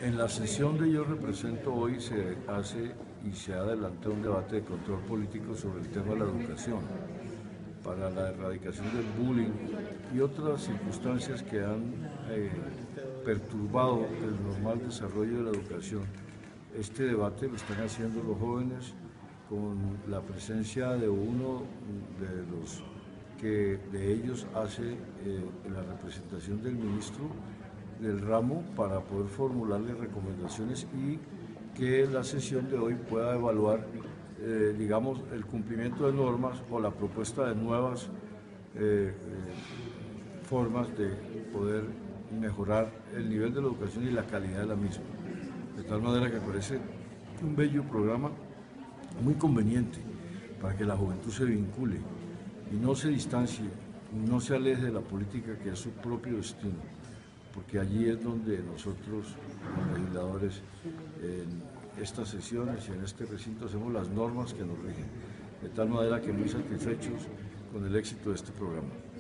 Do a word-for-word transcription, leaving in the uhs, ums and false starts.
En la sesión de Yo Represento hoy se hace y se adelanta un debate de control político sobre el tema de la educación, para la erradicación del bullying y otras circunstancias que han eh, perturbado el normal desarrollo de la educación. Este debate lo están haciendo los jóvenes con la presencia de uno de los que de ellos hace eh, la representación del ministro del ramo para poder formularle recomendaciones y que la sesión de hoy pueda evaluar, eh, digamos, el cumplimiento de normas o la propuesta de nuevas eh, eh, formas de poder mejorar el nivel de la educación y la calidad de la misma. De tal manera que parece un bello programa muy conveniente para que la juventud se vincule y no se distancie, no se aleje de la política, que es su propio destino, porque allí es donde nosotros, los legisladores, en estas sesiones y en este recinto hacemos las normas que nos rigen, de tal manera que muy satisfechos con el éxito de este programa.